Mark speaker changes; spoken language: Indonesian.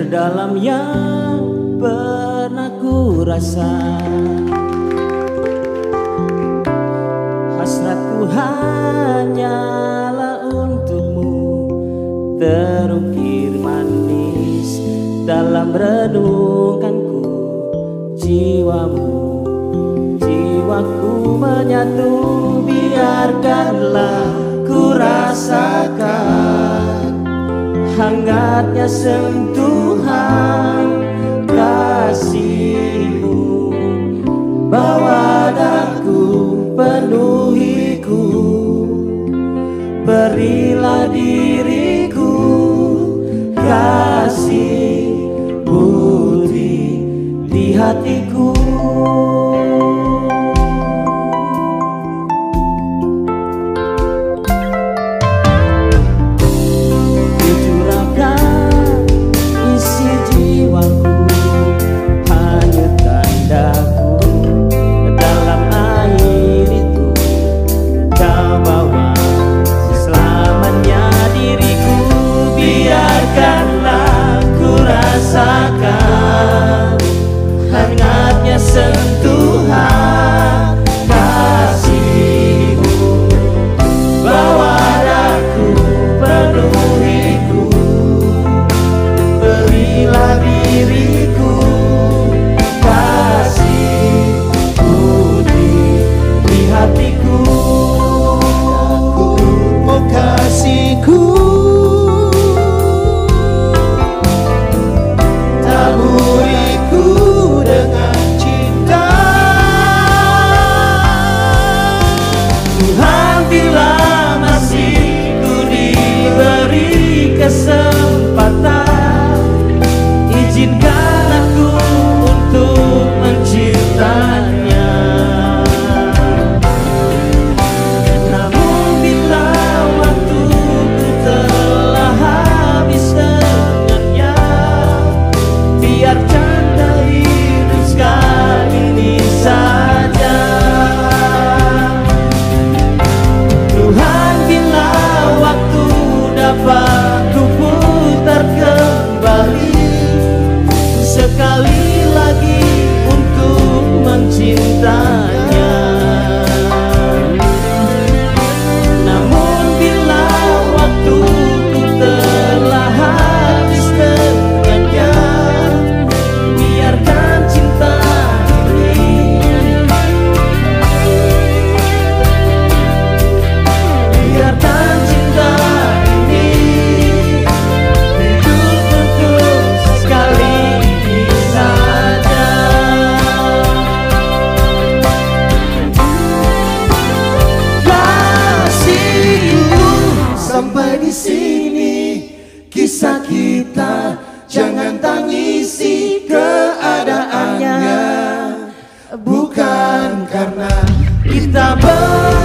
Speaker 1: terdalam yang pernah ku rasa. Hasratku hanyalah untukmu, terukir manis dalam renunganku. Jiwamu, jiwaku menyatu, biarkanlah ku rasakan hangatnya sentuhan kasihmu. Bawa daku, penuhiku, berilah diriku kasih putih di hatiku. Hangatnya sentuhan kasihmu. Bawa daku, penuhiku, berilah diriku kasih putih di hatiku. Oh kasihku, taburiku dengan cinta. Tuhan, bila masih ku diberi kesempatan, izinkan aku untuk mencintanya. Namun bila waktuku telah habis dengannya, biarkan hidup sekali ini saja. Tuhan, bila waktu dapat ku putar kembali sekali lagi untuk mencintanya. Namun bila waktuku telah habis dengannya, biarkan cinta ini, biarkan cinta ini hidup untuk sekali ini saja. Kasihku, sampai di sini kisah kita, jangan tangisi keadaannya. Bukan karena kita